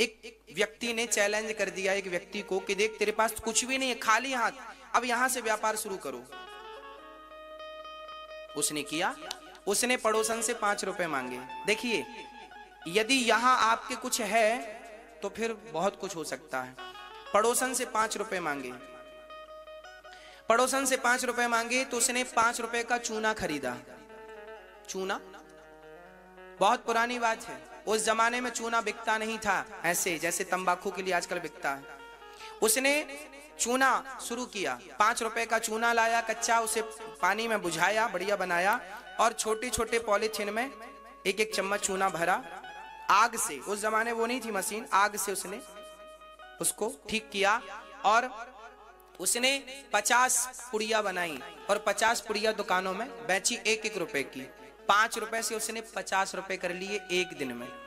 एक व्यक्ति ने चैलेंज कर दिया एक व्यक्ति को कि देख तेरे पास कुछ भी नहीं है, खाली हाथ, अब यहां से व्यापार शुरू करो। उसने किया, उसने पड़ोसन से 5 रुपए मांगे। देखिए, यदि यहां आपके कुछ है तो फिर बहुत कुछ हो सकता है। पड़ोसन से 5 रुपए मांगे, पड़ोसन से 5 रुपए मांगे तो उसने 5 रुपए का चूना खरीदा। चूना बहुत पुरानी बात है, उस जमाने में चूना बिकता नहीं था ऐसे जैसे तंबाकू के लिए आजकल बिकता है। उसने चूना शुरू किया, 5 रुपए का चूना लाया कच्चा, उसे पानी में बुझाया, बढ़िया बनाया और छोटे छोटे पॉलीथिन में एक एक चम्मच चूना भरा। आग से, उस जमाने वो नहीं थी मशीन, आग से उसने उसको ठीक किया और उसने 50 पुड़िया बनाई और 50 पुड़िया दुकानों में बेची 1-1 रुपए की। 5 रुपए से उसने 50 रुपए कर लिए एक दिन में।